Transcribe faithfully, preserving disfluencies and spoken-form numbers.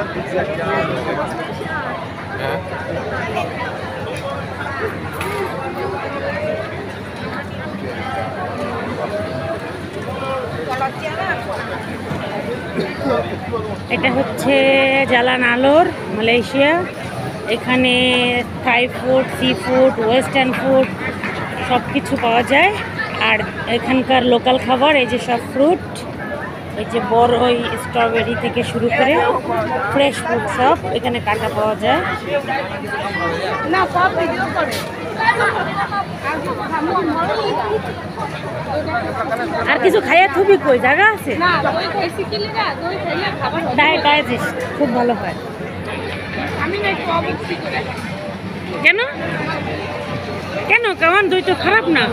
এটা হচ্ছে Jalan Alor Malaysia. এখানে Thai food, sea food, western food সব কিছু পাওয়া যায়। আর এখানকার লোকাল খাবার এই যে সব ফ্রুট, এই যে বড় ওই স্ট্রবেরি থেকে শুরু করে ফ্রেশ ফুড সব এখানে কাটা পাওয়া যায়। না সব ভিডিও করে। আর কিছু খাইয়া থুবি কই জায়গা আছে? না দই খাইছি কি না, দই খাইলে খাবার ডাই ডাইজেস্ট খুব ভালো হয়। আমি না একটু অবস্থি করে। কেন কেন কেমন দই তো খারাপ না।